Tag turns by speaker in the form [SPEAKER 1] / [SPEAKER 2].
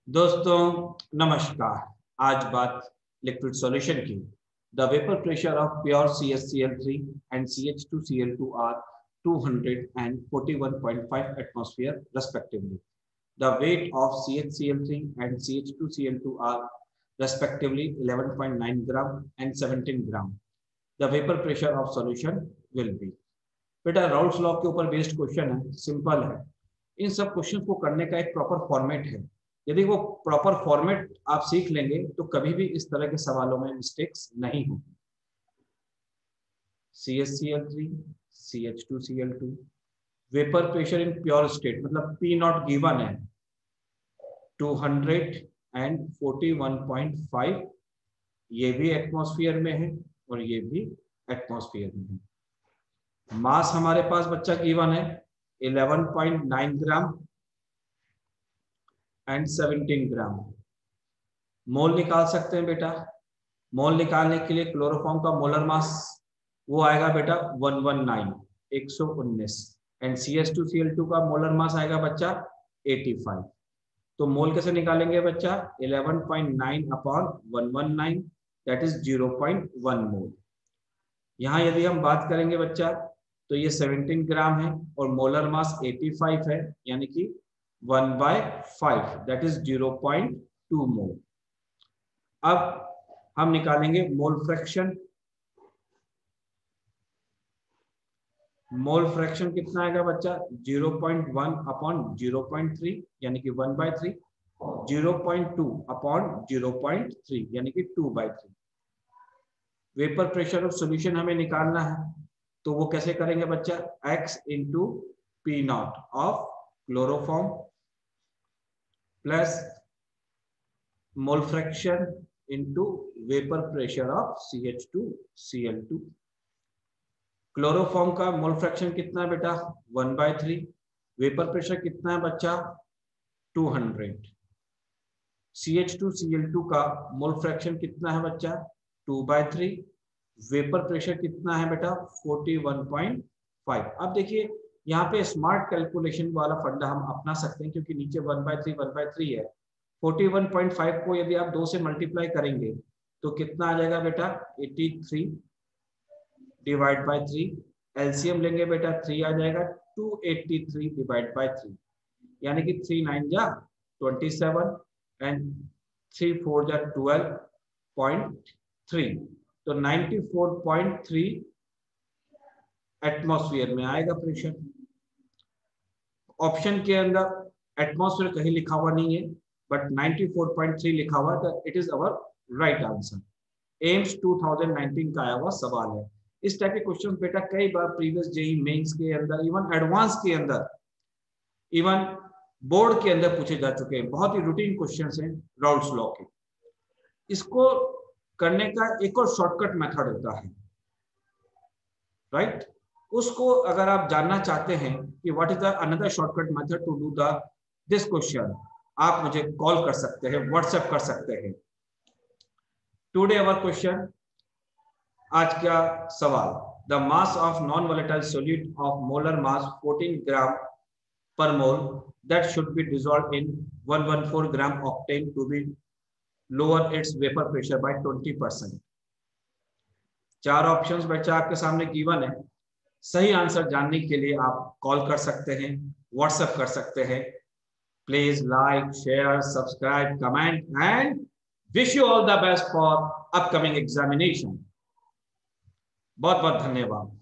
[SPEAKER 1] दोस्तों नमस्कार। आज बात लिक्विड सॉल्यूशन की। The vapour pressure of pure CaCl3 and CH2Cl2 are 200 and 41.5 atmosphere respectively. The weight of CHCl3 and CH2Cl2 are respectively 11.9 gram and 17 gram. The vapor pressure of solution will be। बेटा Raoult's law के ऊपर based question है, simple है। इन सब question को करने का एक प्रॉपर फॉर्मेट है। यदि वो प्रॉपर फॉर्मेट आप सीख लेंगे तो कभी भी इस तरह के सवालों में मिस्टेक्स नहीं होगी। CaCl3 CH2Cl2 vapour pressure in pure state मतलब P नॉट गिवन है 241.5, ये भी एटमॉस्फेयर में है और ये भी एटमॉस्फेयर में है। मास हमारे पास बच्चा गिवन है 11.9 ग्राम एंड 17 ग्राम। मोल निकाल सकते हैं बेटा। मोल निकालने के लिए क्लोरोफॉर्म का मोलर मास वो आएगा बेटा 119 एंड CH2Cl2 का मोलर मास आएगा बच्चा 85। तो मोल कैसे निकालेंगे बच्चा? 11.9 अपॉन 119 दैट इज 0.1 मोल। यहाँ यदि हम बात करेंगे बच्चा तो ये 17 ग्राम है और मोलर मास 85 है, यानी कि 1/5 दैट इज 0.2 मोल। अब हम निकालेंगे मोल फ्रैक्शन। मोल फ्रैक्शन कितना आएगा बच्चा? 0.1 अपॉन 0.3 यानी कि 1/3, 0.2 अपॉन 0.3 यानी कि 2/3। वेपर प्रेशर ऑफ सॉल्यूशन हमें निकालना है तो वो कैसे करेंगे बच्चा? X into P not of chloroform plus mole fraction into vapour pressure of CH2Cl2। Chloroform का मोल फ्रैक्शन कितना है बेटा? 1/3। वेपर प्रेशर कितना है बच्चा? 200। CH2Cl2 का मोल फ्रैक्शन कितना है बच्चा? 2/3। वेपर प्रेशर कितना है बेटा? 41.5। अब देखिए यहाँ पे स्मार्ट कैलकुलेशन वाला फंडा हम अपना सकते हैं क्योंकि नीचे 1/3 है। 41.5 को यदि आप 2 से मल्टीप्लाई करेंगे तो कितना आ जाएगा बेटा? 83 डिवाइड बाय 3। एलसीएम लेंगे बेटा 3 आ जाएगा, 283 डिवाइड बाय 3 यानी कि 3 9 जा 27 एंड 3 4 जा 12.3। तो 94.3 एटमॉस्फेयर में आएगा प्रेशर। ऑप्शन के अंदर एटमॉस्फेयर कहीं लिखा हुआ नहीं है बट 94.3 लिखा हुआ है, तो it is our right answer. AIIMS 2019 का आया हुआ सवाल है। इस टाइप के क्वेश्चन बेटा कई बार प्रीवियस जेईई मेंस के अंदर, इवन एडवांस के अंदर, इवन बोर्ड के अंदर पूछे जा चुके हैं। बहुत ही रूटीन क्वेश्चंस हैं राउल्स लॉ के। इसको करने का एक और शॉर्टकट मेथड होता है, राइट? उसको अगर आप जानना चाहते हैं कि what is the another shortcut method to do the this question, आप मुझे कॉल कर सकते हैं, व्हाट्सएप कर सकते हैं। टुडे अवर क्वेश्चन, आज का सवाल, the mass of non volatile solute of molar mass 14 gram per mole that should be dissolved in 114 gram octane to be lower its vapour pressure by 20%। 4 options बच्चा आपके सामने given है। सही answer जानने के लिए आप कॉल कर सकते हैं, व्हाट्सएप कर सकते हैं। Please like, share, subscribe, comment and wish you all the best for upcoming examination. बहुत बहुत धन्यवाद।